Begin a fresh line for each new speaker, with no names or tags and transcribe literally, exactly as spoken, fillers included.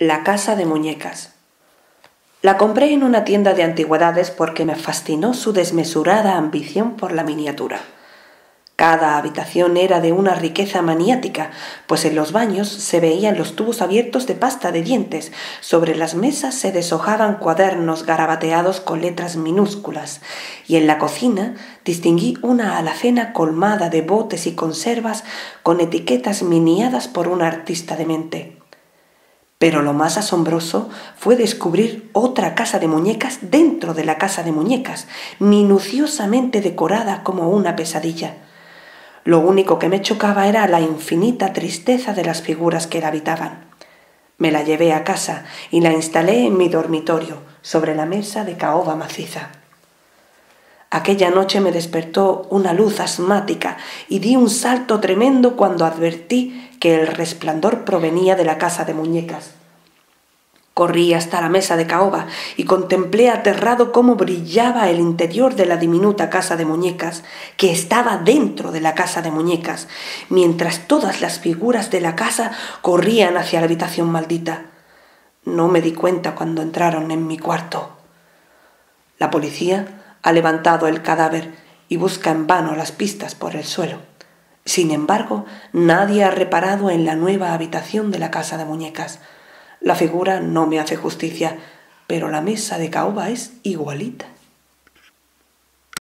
La casa de muñecas. La compré en una tienda de antigüedades porque me fascinó su desmesurada ambición por la miniatura. Cada habitación era de una riqueza maniática, pues en los baños se veían los tubos abiertos de pasta de dientes, sobre las mesas se deshojaban cuadernos garabateados con letras minúsculas, y en la cocina distinguí una alacena colmada de botes y conservas con etiquetas miniadas por un artista de mente. Pero lo más asombroso fue descubrir otra casa de muñecas dentro de la casa de muñecas, minuciosamente decorada como una pesadilla. Lo único que me chocaba era la infinita tristeza de las figuras que la habitaban. Me la llevé a casa y la instalé en mi dormitorio, sobre la mesa de caoba maciza. Aquella noche me despertó una luz asmática y di un salto tremendo cuando advertí que el resplandor provenía de la casa de muñecas. Corrí hasta la mesa de caoba y contemplé aterrado cómo brillaba el interior de la diminuta casa de muñecas, que estaba dentro de la casa de muñecas, mientras todas las figuras de la casa corrían hacia la habitación maldita. No me di cuenta cuando entraron en mi cuarto. La policía ha levantado el cadáver y busca en vano las pistas por el suelo. Sin embargo, nadie ha reparado en la nueva habitación de la casa de muñecas. La figura no me hace justicia, pero la mesa de caoba es igualita.